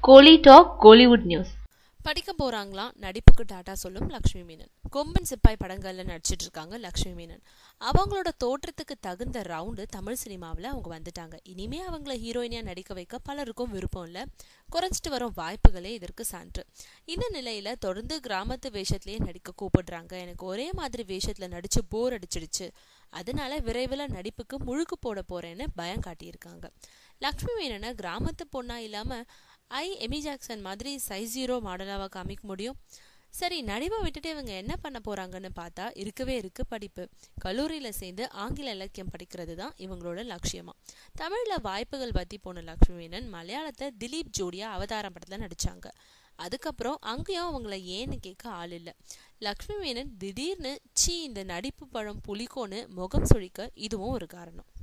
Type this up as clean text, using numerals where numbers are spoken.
கோலி talk Kollywood news. படிக்க போறாங்களாம், நடிப்புக்கு tata சொல்லும் லக்ஷ்மி மேனன். கொம்பன் சிப்பாய் படங்கள்ல நடிச்சிட்டு இருக்காங்க லக்ஷ்மி மேனன். அவங்களோட தோற்றத்துக்கு தகுந்த ரவுண்டு தமிழ் சினிமாவில் அவங்க வந்துட்டாங்க. இனிமே அவங்கள ஹீரோயினியா நடிக்க வைக்க பலருக்கும் விருப்பம் இல்ல. குறைஞ்சிட்டு வரும் வாய்ப்புகளே இதற்கு சான்று. இந்த நிலையில தொடர்ந்து கிராமத்து வேஷத்திலேயே நடிக்க கூப்பிடுறாங்க. எனக்கு ஒரே மாதிரி வேஷத்துல நடிச்சு போர் அடிச்சிடுச்சு, அதனால விரைவில் நடிப்புக்கு முழுக்கு போட போறேன்னு பயம் காட்டியிருக்காங்க. லக்ஷ்மி மேனனை கிராமத்து பொண்ணா இல்லாம எமி ஜாக்சன் மாதிரி சைஸ் 0 மாடலாவா காமிக்க முடியும்? சரி, நடிப்பை விட்டுட்டு இவங்க என்ன பண்ண போறாங்கன்னு பார்த்தா இருக்கவே இருக்கு படிப்பு. கல்லூரியில சேர்ந்து ஆங்கில இலக்கியம் படிக்கிறது தான் இவங்களோட லட்சியமா. தமிழ்ல வாய்ப்புகள் பத்தி போன லக்ஷ்மி மேனன் மலையாளத்தை திலீப் ஜோடியா அவதாரம் படத்துல நடிச்சாங்க. அதுக்கப்புறம் அங்கேயும் அவங்கள ஏன்னு கேட்க ஆள் இல்லை. லக்ஷ்மி மேனன் திடீர்னு இந்த நடிப்பு பழம் புலிக்கோன்னு முகம் சுழிக்க இதுவும் ஒரு காரணம்.